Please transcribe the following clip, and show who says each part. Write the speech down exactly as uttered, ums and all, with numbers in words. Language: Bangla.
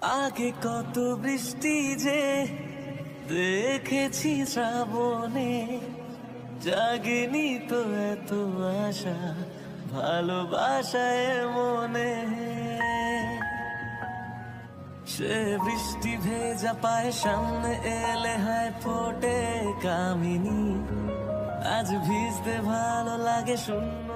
Speaker 1: আগে কত বৃষ্টি যে দেখেছি শ্রাবণে, জাগেনি তো এত আশা ভালোবাসায় মনে। সে বৃষ্টি ভেজা পায় সামনে এলে হায় ফোটে কামিনী, আজ ভিজতে ভালো লাগে শূন্য